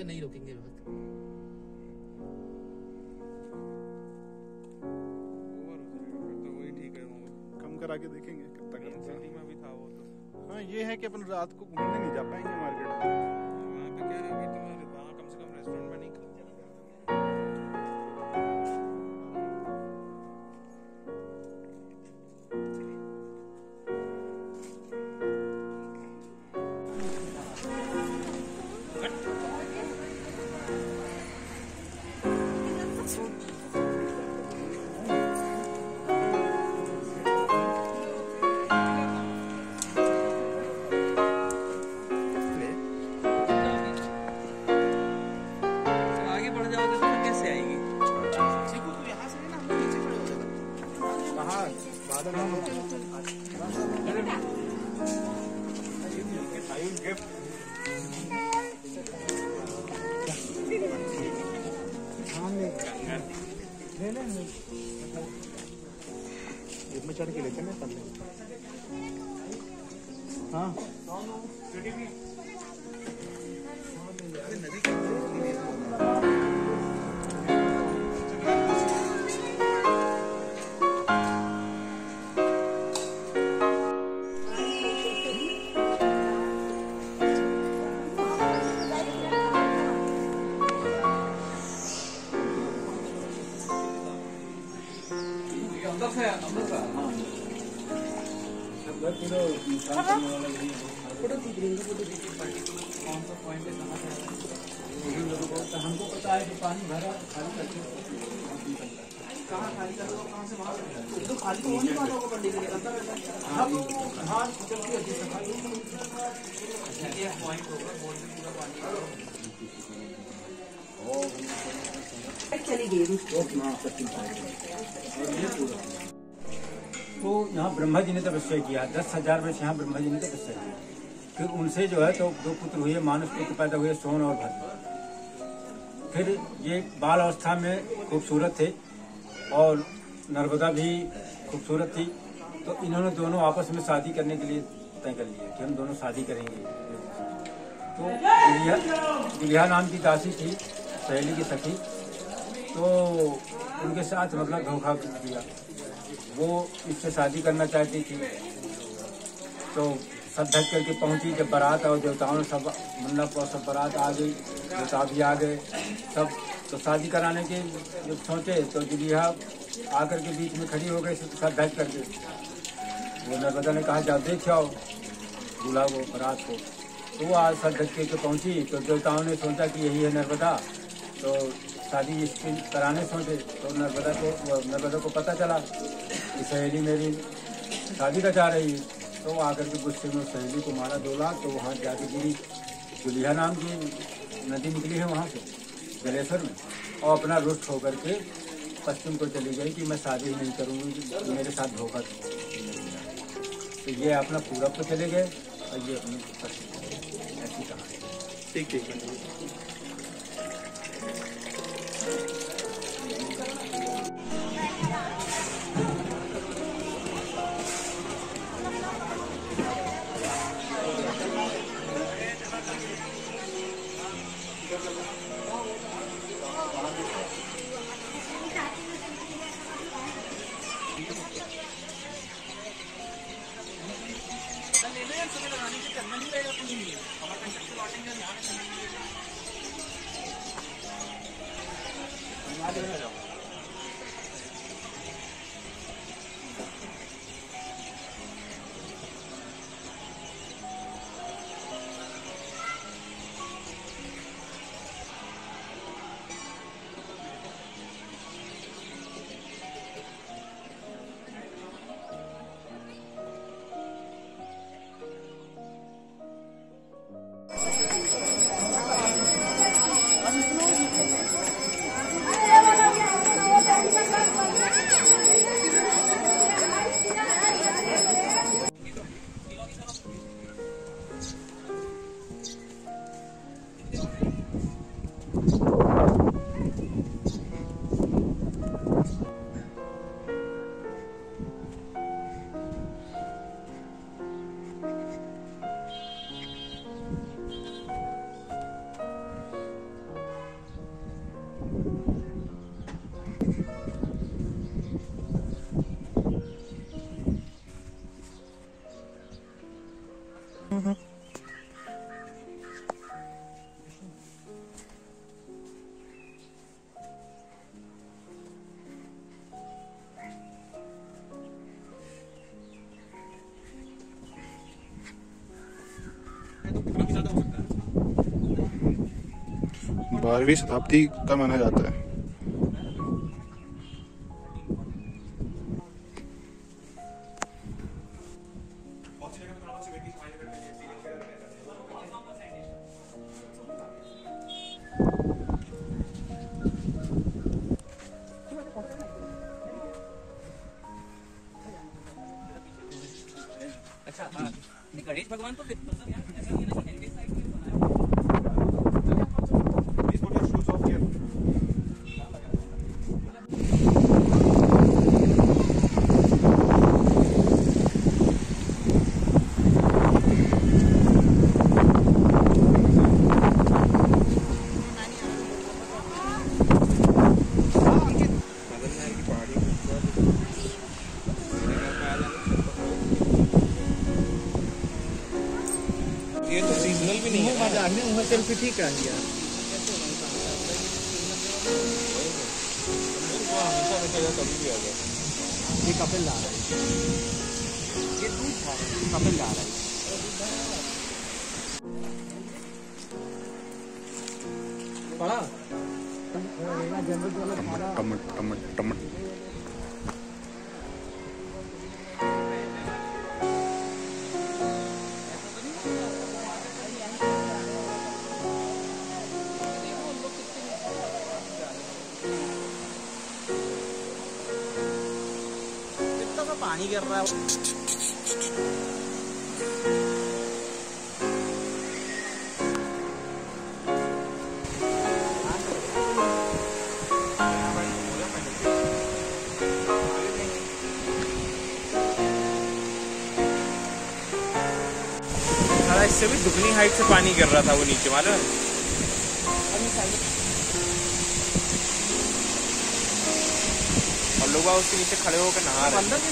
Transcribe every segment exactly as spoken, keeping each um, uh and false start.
नहीं रुकेंगे बहुत। तो वही ठीक है, कम करा के देखेंगे कब तक सिटी में भी था वो तो। हाँ ये है कि अपन रात को घूमने नहीं जा पाएंगे मार्केट में। वहाँ पे क्या है कि तुम्हारे वहाँ कम से कम रेस्टोरेंट में नहीं में चढ़ के लेते हैं पल्ले। हाँ हमको पता है कि पानी भरा खाली करके कहाँ खाली कर लो, कहाँ से वहाँ तो खाली तो नहीं पाना होगा पंडित के अंदर हम हाँ जबकि अच्छी सफाई ये पॉइंट होगा बोर्ड में पूरा पानी चली गई तो यहाँ ब्रह्मा जी ने तपस्या किया, दस हजार वर्ष यहाँ ब्रह्मा जी ने तपस्या किया। फिर उनसे जो है तो दो पुत्र हुए, मानस पुत्र पैदा हुए सोन और भद्र। फिर ये बाल अवस्था में खूबसूरत थे और नर्मदा भी खूबसूरत थी, तो इन्होंने दोनों आपस में शादी करने के लिए तय कर लिया कि हम दोनों शादी करेंगे। तो दुल्हा दुल्हा नाम की दासी थी, सहेली की सखी, तो उनके साथ मतलब धोखा किया। वो इससे शादी करना चाहती थी, तो सब ढक करके पहुंची। जब बारात और देवताओं ने सब मंडप और सब बारात आ गई, देवता भी आ गए सब, तो शादी कराने के जब सोचे तो दुल्हा आकर के बीच में खड़ी हो गई सब ढक करके। वो नर्मदा ने कहा जाओ देख आओ दूल्हा को, बारात को। तो वो आज सब ढक के पहुंची, तो देवताओं ने सोचा कि यही है नर्मदा, तो शादी इसके कराने सोचे। तो नर्मदा को नर्मदा को पता चला कि सहेली मेरी शादी का जा रही है, तो वो आकर के गुस्से में सहेली को मारा दो लाख। तो वहाँ जाके गिरी, दुल्हा नाम की नदी निकली है वहाँ से जलेश्वर में, और अपना रुष्ट होकर के पश्चिम को चली गई कि मैं शादी नहीं करूँगी, मेरे साथ धोखा। तो ये अपना पूरब को चले गए और ये अपने पश्चिम, ऐसी कहानी। ठीक ठीक काफी ज्यादा हो सकता है। बारहवीं शताब्दी का माना जाता है। अच्छा हाँ, गणेश भगवान तो ये तो सीजनल भी नहीं है। बाजार में वहाँ सेल्फी ठीक है यार। हमेशा रखेगा कभी भी आ जाए। ये कपिल ला रहा है। ये दूध खा रहा है। कपिल ला रहा है। बड़ा टमट टमट टमट पानी गिर रहा है। इससे भी दुगनी हाइट से पानी गिर रहा था वो नीचे मालूम है। और लोग उसके नीचे खड़े होकर नहा रहे हैं।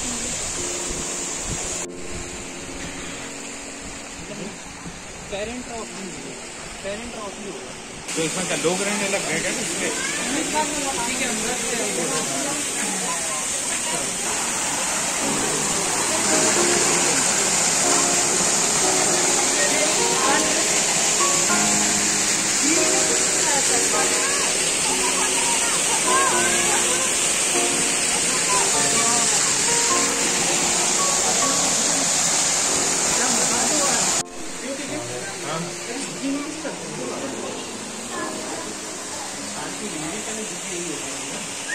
पेरेंट पेरेंट तो इसमें क्या लोग रहने लग गए क्या इसलिए